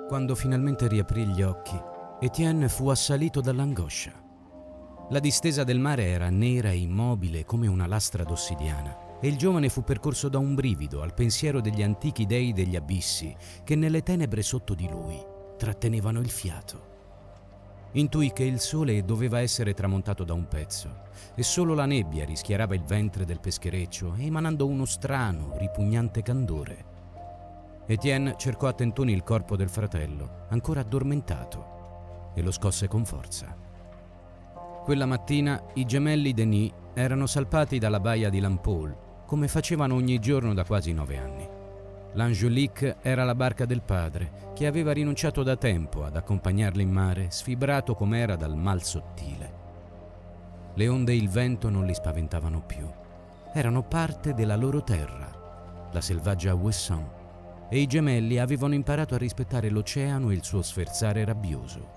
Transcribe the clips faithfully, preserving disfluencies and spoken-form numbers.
Quando finalmente riaprì gli occhi, Etienne fu assalito dall'angoscia. La distesa del mare era nera e immobile come una lastra d'ossidiana e il giovane fu percorso da un brivido al pensiero degli antichi dei degli abissi che nelle tenebre sotto di lui trattenevano il fiato. Intuì che il sole doveva essere tramontato da un pezzo e solo la nebbia rischiarava il ventre del peschereccio emanando uno strano, ripugnante candore. Etienne cercò a tentoni il corpo del fratello, ancora addormentato, e lo scosse con forza. Quella mattina i gemelli Denis erano salpati dalla baia di Lampol, come facevano ogni giorno da quasi nove anni. L'Angelique era la barca del padre, che aveva rinunciato da tempo ad accompagnarli in mare, sfibrato com'era dal mal sottile. Le onde e il vento non li spaventavano più. Erano parte della loro terra, la selvaggia Ouessant, e i gemelli avevano imparato a rispettare l'oceano e il suo sferzare rabbioso.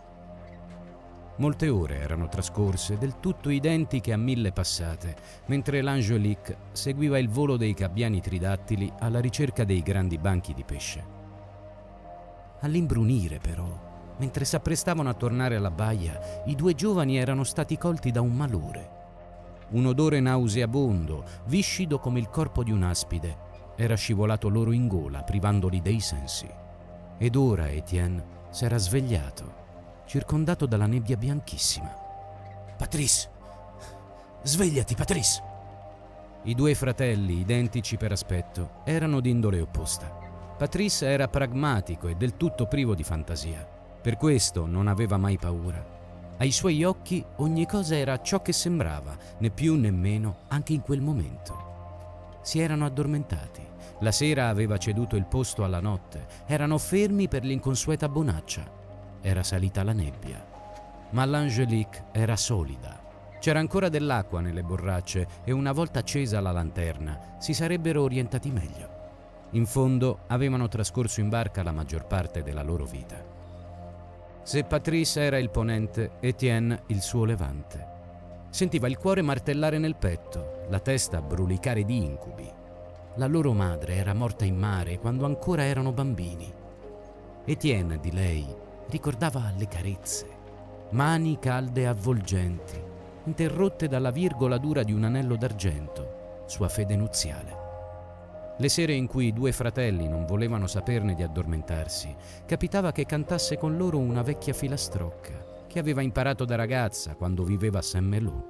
Molte ore erano trascorse, del tutto identiche a mille passate, mentre l'Angelique seguiva il volo dei gabbiani tridattili alla ricerca dei grandi banchi di pesce. All'imbrunire, però, mentre s'apprestavano a tornare alla baia, i due giovani erano stati colti da un malore. Un odore nauseabondo, viscido come il corpo di un'aspide, era scivolato loro in gola, privandoli dei sensi. Ed ora Etienne s'era svegliato, circondato dalla nebbia bianchissima. «Patrice! Svegliati, Patrice!» I due fratelli, identici per aspetto, erano d'indole opposta. Patrice era pragmatico e del tutto privo di fantasia. Per questo non aveva mai paura. Ai suoi occhi ogni cosa era ciò che sembrava, né più né meno, anche in quel momento. Si erano addormentati. La sera aveva ceduto il posto alla notte. Erano fermi per l'inconsueta bonaccia. Era salita la nebbia. Ma l'Angelique era solida. C'era ancora dell'acqua nelle borracce e una volta accesa la lanterna si sarebbero orientati meglio. In fondo avevano trascorso in barca la maggior parte della loro vita. Se Patrice era il ponente, Etienne il suo levante. Sentiva il cuore martellare nel petto, la testa brulicare di incubi. La loro madre era morta in mare quando ancora erano bambini. Etienne di lei ricordava le carezze, mani calde e avvolgenti, interrotte dalla virgola dura di un anello d'argento, sua fede nuziale. Le sere in cui i due fratelli non volevano saperne di addormentarsi, capitava che cantasse con loro una vecchia filastrocca che aveva imparato da ragazza quando viveva a Saint-Malo.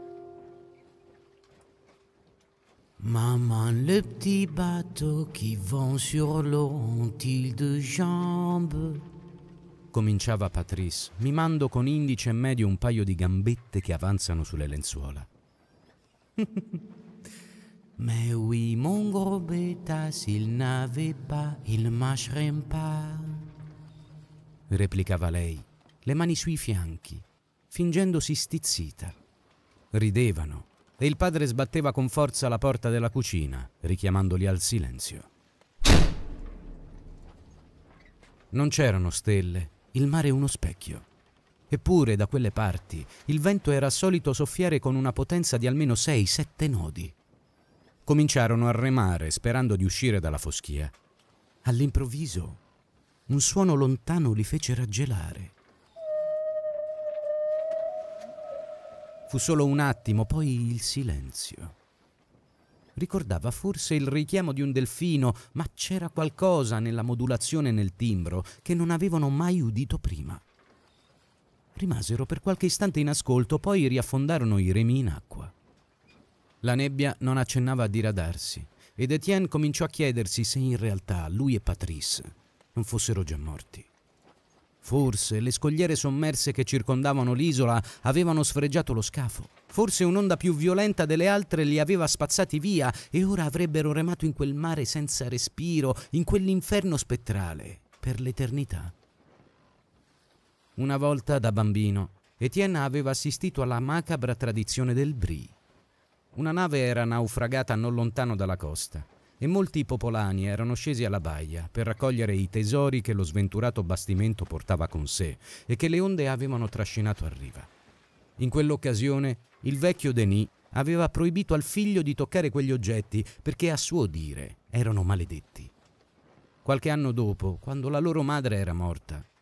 Maman, le petit bateau qui vont sur l'eau ont-ils de jambes? Cominciava Patrice, mimando con indice e medio un paio di gambette che avanzano sulle lenzuola. Mais oui, mon gros bêta, s'il n'avait pas, il ne marcherait pas, replicava lei, le mani sui fianchi, fingendosi stizzita. Ridevano e il padre sbatteva con forza la porta della cucina, richiamandoli al silenzio. Non c'erano stelle, il mare uno specchio. Eppure da quelle parti il vento era solito soffiare con una potenza di almeno sei sette nodi. Cominciarono a remare sperando di uscire dalla foschia. All'improvviso un suono lontano li fece raggelare. Fu solo un attimo, poi il silenzio. Ricordava forse il richiamo di un delfino, ma c'era qualcosa nella modulazione e nel timbro che non avevano mai udito prima. Rimasero per qualche istante in ascolto, poi riaffondarono i remi in acqua. La nebbia non accennava a diradarsi ed Etienne cominciò a chiedersi se in realtà lui e Patrice non fossero già morti. Forse le scogliere sommerse che circondavano l'isola avevano sfregiato lo scafo. Forse un'onda più violenta delle altre li aveva spazzati via e ora avrebbero remato in quel mare senza respiro, in quell'inferno spettrale, per l'eternità. Una volta da bambino, Etienne aveva assistito alla macabra tradizione del Brie. Una nave era naufragata non lontano dalla costa e molti popolani erano scesi alla baia per raccogliere i tesori che lo sventurato bastimento portava con sé e che le onde avevano trascinato a riva. In quell'occasione il vecchio Denis aveva proibito al figlio di toccare quegli oggetti perché a suo dire erano maledetti. Qualche anno dopo, quando la loro madre era morta,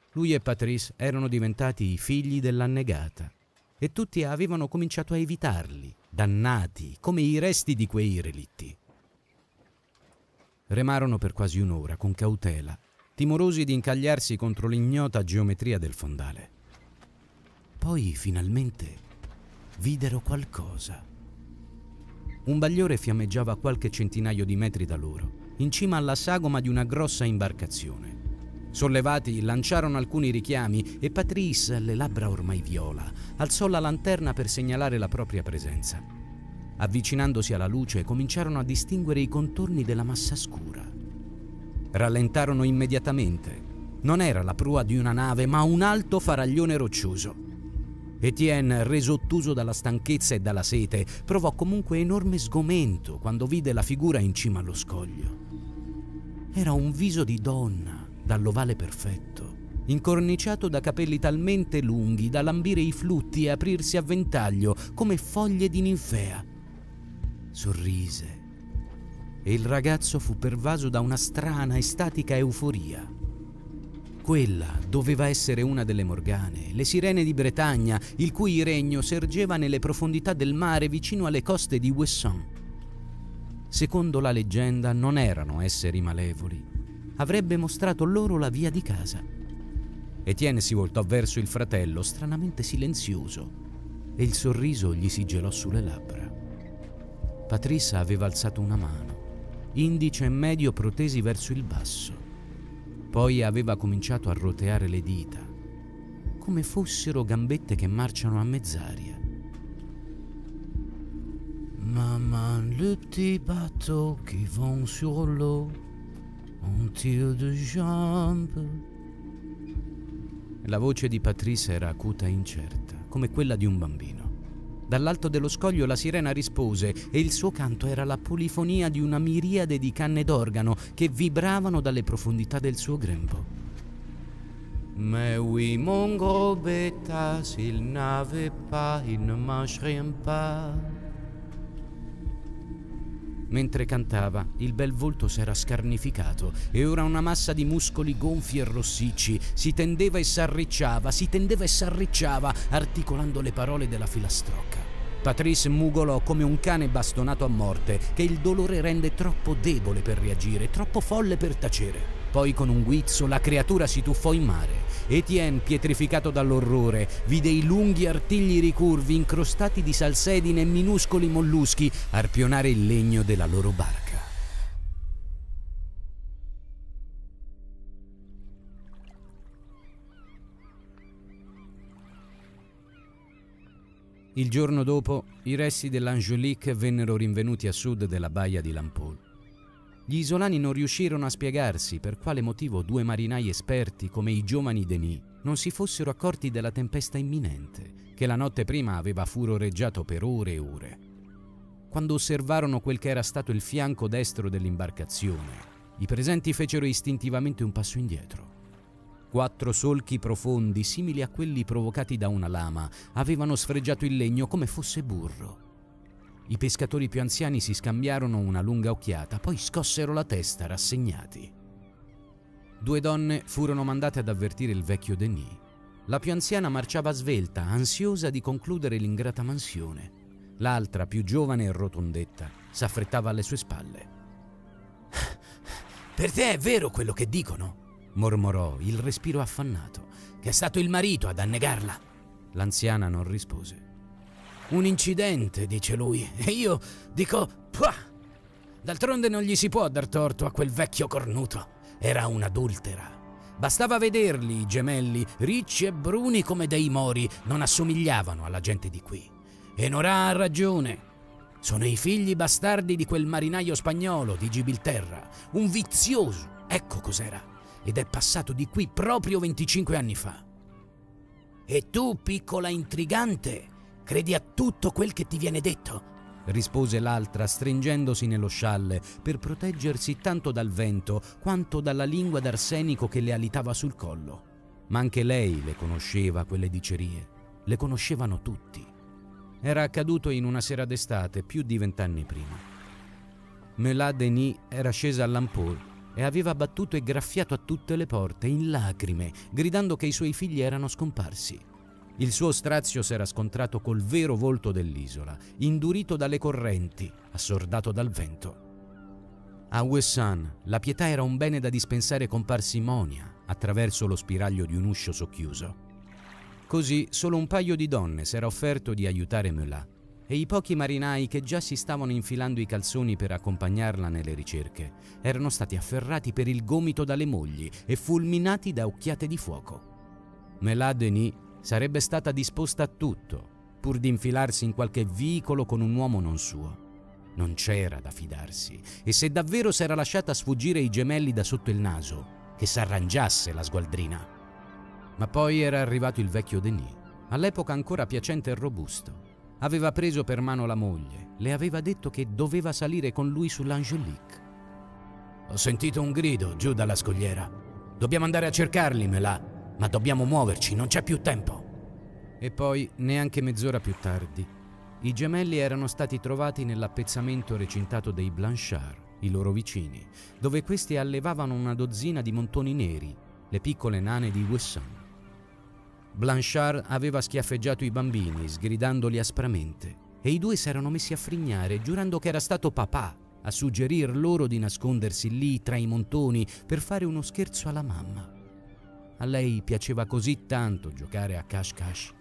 Lui e Patrice erano diventati i figli dell'annegata e tutti avevano cominciato a evitarli, dannati, come i resti di quei relitti. Remarono per quasi un'ora con cautela, timorosi di incagliarsi contro l'ignota geometria del fondale. Poi, finalmente, videro qualcosa. Un bagliore fiammeggiava a qualche centinaio di metri da loro, in cima alla sagoma di una grossa imbarcazione. Sollevati, lanciarono alcuni richiami e Patrice, le labbra ormai viola, alzò la lanterna per segnalare la propria presenza. Avvicinandosi alla luce, cominciarono a distinguere i contorni della massa scura. Rallentarono immediatamente. Non era la prua di una nave, ma un alto faraglione roccioso. Etienne, reso ottuso dalla stanchezza e dalla sete, provò comunque enorme sgomento quando vide la figura in cima allo scoglio. Era un viso di donna, dall'ovale perfetto, incorniciato da capelli talmente lunghi da lambire i flutti e aprirsi a ventaglio come foglie di ninfea. Sorrise e il ragazzo fu pervaso da una strana e statica euforia. Quella doveva essere una delle Morgane, le sirene di Bretagna, il cui regno sorgeva nelle profondità del mare vicino alle coste di Ouessant. Secondo la leggenda non erano esseri malevoli. Avrebbe mostrato loro la via di casa. Etienne si voltò verso il fratello, stranamente silenzioso, e il sorriso gli si gelò sulle labbra. Patrice aveva alzato una mano, indice e medio protesi verso il basso. Poi aveva cominciato a roteare le dita, come fossero gambette che marciano a mezz'aria. Maman, le petit bateau qui vont sur l'eau, un tir de jambe. La voce di Patrice era acuta e incerta, come quella di un bambino. Dall'alto dello scoglio la sirena rispose e il suo canto era la polifonia di una miriade di canne d'organo che vibravano dalle profondità del suo grembo. Mais oui, mon gros bêta, s'il n'avait pas, il ne mangerait pas. Mentre cantava, il bel volto s'era scarnificato e ora una massa di muscoli gonfi e rossicci si tendeva e s'arricciava, si tendeva e s'arricciava, articolando le parole della filastrocca. Patrice mugolò come un cane bastonato a morte, che il dolore rende troppo debole per reagire, troppo folle per tacere. Poi con un guizzo la creatura si tuffò in mare. Etienne, pietrificato dall'orrore, vide i lunghi artigli ricurvi incrostati di salsedine e minuscoli molluschi arpionare il legno della loro barca. Il giorno dopo, i resti dell'Angelique vennero rinvenuti a sud della baia di Lampol. Gli isolani non riuscirono a spiegarsi per quale motivo due marinai esperti come i giovani Denis non si fossero accorti della tempesta imminente, che la notte prima aveva furoreggiato per ore e ore. Quando osservarono quel che era stato il fianco destro dell'imbarcazione, i presenti fecero istintivamente un passo indietro. Quattro solchi profondi, simili a quelli provocati da una lama, avevano sfregiato il legno come fosse burro. I pescatori più anziani si scambiarono una lunga occhiata, poi scossero la testa, rassegnati. Due donne furono mandate ad avvertire il vecchio Denis. La più anziana marciava svelta, ansiosa di concludere l'ingrata mansione. L'altra, più giovane e rotondetta, s'affrettava alle sue spalle. «Per te è vero quello che dicono?» mormorò, il respiro affannato. «Che è stato il marito ad annegarla?» L'anziana non rispose. «Un incidente», dice lui, e io dico «Puah!» D'altronde non gli si può dar torto a quel vecchio cornuto. Era un'adultera. Bastava vederli, i gemelli, ricci e bruni come dei mori, non assomigliavano alla gente di qui. E Nora ha ragione. Sono i figli bastardi di quel marinaio spagnolo di Gibilterra, un vizioso, ecco cos'era. Ed è passato di qui proprio venticinque anni fa. E tu, piccola intrigante, credi a tutto quel che ti viene detto? Rispose l'altra, stringendosi nello scialle per proteggersi tanto dal vento quanto dalla lingua d'arsenico che le alitava sul collo. Ma anche lei le conosceva quelle dicerie. Le conoscevano tutti. Era accaduto in una sera d'estate più di vent'anni prima. Mela Denis era scesa a Lampol e aveva battuto e graffiato a tutte le porte in lacrime, gridando che i suoi figli erano scomparsi. Il suo strazio s'era scontrato col vero volto dell'isola, indurito dalle correnti, assordato dal vento. A Ouessant la pietà era un bene da dispensare con parsimonia, attraverso lo spiraglio di un uscio socchiuso. Così solo un paio di donne s'era offerto di aiutare Melat, e i pochi marinai che già si stavano infilando i calzoni per accompagnarla nelle ricerche erano stati afferrati per il gomito dalle mogli e fulminati da occhiate di fuoco. Melat Denis sarebbe stata disposta a tutto, pur di infilarsi in qualche vicolo con un uomo non suo. Non c'era da fidarsi, e se davvero s'era lasciata sfuggire i gemelli da sotto il naso, che s'arrangiasse la sgualdrina. Ma poi era arrivato il vecchio Denis, all'epoca ancora piacente e robusto. Aveva preso per mano la moglie, le aveva detto che doveva salire con lui sull'Angelique. «Ho sentito un grido giù dalla scogliera. Dobbiamo andare a cercarli, Melat, ma dobbiamo muoverci, non c'è più tempo». E poi, neanche mezz'ora più tardi, i gemelli erano stati trovati nell'appezzamento recintato dei Blanchard, i loro vicini, dove questi allevavano una dozzina di montoni neri, le piccole nane di Ouessant. Blanchard aveva schiaffeggiato i bambini, sgridandoli aspramente, e i due s'erano messi a frignare, giurando che era stato papà a suggerir loro di nascondersi lì tra i montoni per fare uno scherzo alla mamma. A lei piaceva così tanto giocare a cache-cache.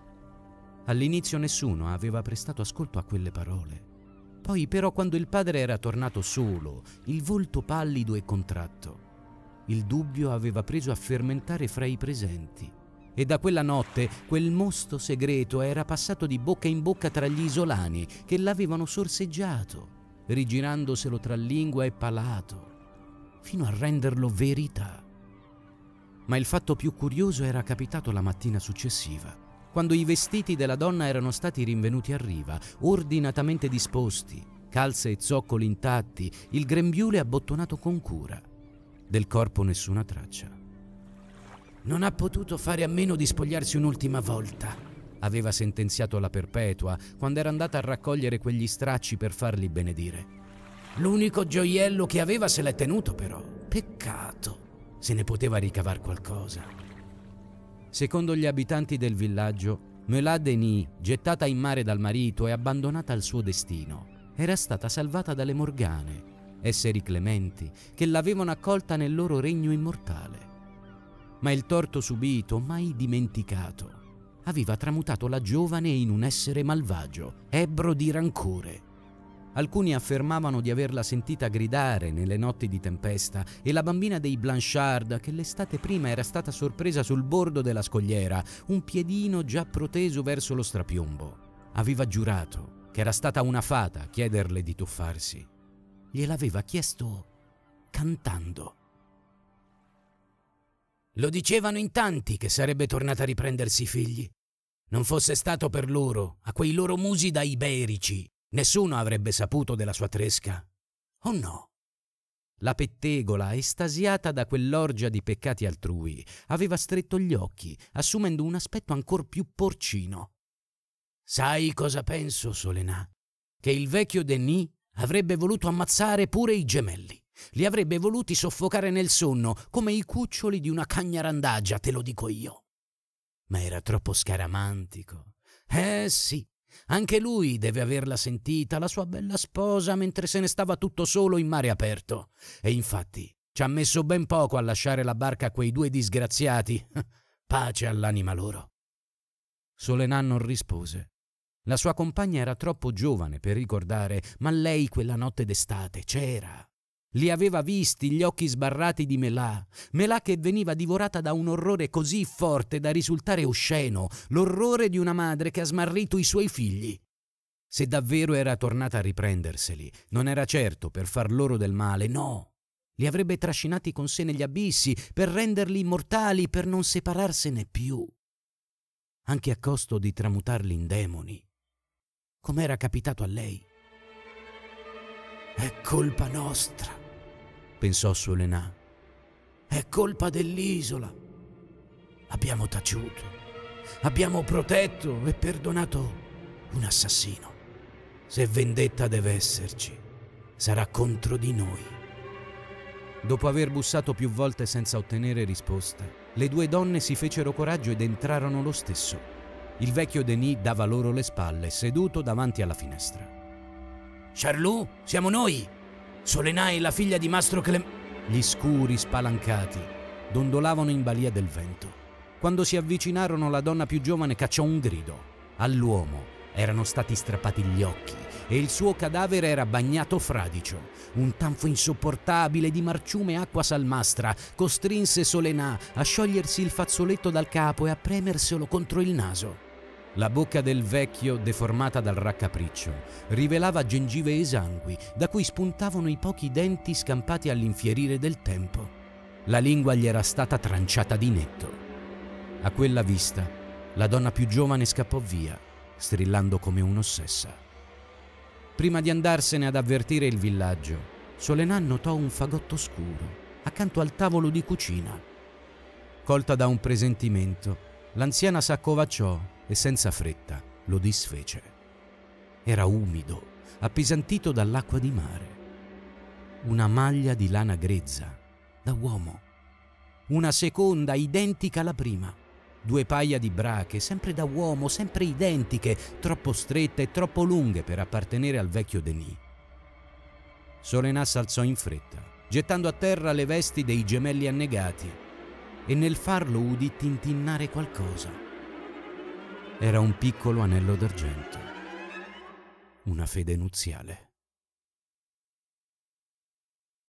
All'inizio nessuno aveva prestato ascolto a quelle parole. Poi però, quando il padre era tornato solo, il volto pallido e contratto, il dubbio aveva preso a fermentare fra i presenti. E da quella notte quel mosto segreto era passato di bocca in bocca tra gli isolani che l'avevano sorseggiato, rigirandoselo tra lingua e palato, fino a renderlo verità. Ma il fatto più curioso era capitato la mattina successiva, quando i vestiti della donna erano stati rinvenuti a riva, ordinatamente disposti, calze e zoccoli intatti, il grembiule abbottonato con cura. Del corpo nessuna traccia. «Non ha potuto fare a meno di spogliarsi un'ultima volta», aveva sentenziato la Perpetua quando era andata a raccogliere quegli stracci per farli benedire. «L'unico gioiello che aveva se l'è tenuto, però. Peccato, se ne poteva ricavar qualcosa». Secondo gli abitanti del villaggio, Melat Denis, gettata in mare dal marito e abbandonata al suo destino, era stata salvata dalle Morgane, esseri clementi che l'avevano accolta nel loro regno immortale. Ma il torto subito, mai dimenticato, aveva tramutato la giovane in un essere malvagio, ebbro di rancore. Alcuni affermavano di averla sentita gridare nelle notti di tempesta, e la bambina dei Blanchard, che l'estate prima era stata sorpresa sul bordo della scogliera, un piedino già proteso verso lo strapiombo, aveva giurato che era stata una fata a chiederle di tuffarsi. Gliel'aveva chiesto cantando. Lo dicevano in tanti che sarebbe tornata a riprendersi i figli. Non fosse stato per loro, a quei loro musi da iberici, nessuno avrebbe saputo della sua tresca. Oh no? La pettegola, estasiata da quell'orgia di peccati altrui, aveva stretto gli occhi, assumendo un aspetto ancor più porcino. «Sai cosa penso, Solenà? Che il vecchio Denis avrebbe voluto ammazzare pure i gemelli. Li avrebbe voluti soffocare nel sonno, come i cuccioli di una cagnarandagia, te lo dico io. Ma era troppo scaramantico. Eh sì, anche lui deve averla sentita, la sua bella sposa, mentre se ne stava tutto solo in mare aperto. E infatti ci ha messo ben poco a lasciare la barca a quei due disgraziati. Pace all'anima loro». Solenà non rispose. La sua compagna era troppo giovane per ricordare, ma lei quella notte d'estate c'era. Li aveva visti gli occhi sbarrati di Melat, Melat che veniva divorata da un orrore così forte da risultare osceno, l'orrore di una madre che ha smarrito i suoi figli. Se davvero era tornata a riprenderseli, non era certo per far loro del male, no. Li avrebbe trascinati con sé negli abissi per renderli immortali, per non separarsene più. Anche a costo di tramutarli in demoni, come era capitato a lei. «È colpa nostra», pensò Solenà. «È colpa dell'isola. Abbiamo taciuto, abbiamo protetto e perdonato un assassino. Se vendetta deve esserci, sarà contro di noi». Dopo aver bussato più volte senza ottenere risposta, le due donne si fecero coraggio ed entrarono lo stesso. Il vecchio Denis dava loro le spalle, seduto davanti alla finestra. «Charlot, siamo noi! Solenà è la figlia di Mastro Clem...» Gli scuri spalancati dondolavano in balia del vento. Quando si avvicinarono, la donna più giovane cacciò un grido. All'uomo erano stati strappati gli occhi e il suo cadavere era bagnato fradicio. Un tanfo insopportabile di marciume e acqua salmastra costrinse Solenà a sciogliersi il fazzoletto dal capo e a premerselo contro il naso. La bocca del vecchio, deformata dal raccapriccio, rivelava gengive esangui da cui spuntavano i pochi denti scampati all'infierire del tempo. La lingua gli era stata tranciata di netto. A quella vista, la donna più giovane scappò via, strillando come un'ossessa. Prima di andarsene ad avvertire il villaggio, Solenà notò un fagotto scuro accanto al tavolo di cucina. Colta da un presentimento, l'anziana s'accovacciò e senza fretta lo disfece. Era umido, appesantito dall'acqua di mare. Una maglia di lana grezza, da uomo. Una seconda identica alla prima. Due paia di brache, sempre da uomo, sempre identiche, troppo strette e troppo lunghe per appartenere al vecchio Denis. Solenà s'alzò in fretta, gettando a terra le vesti dei gemelli annegati, e nel farlo udì tintinnare qualcosa. Era un piccolo anello d'argento, una fede nuziale.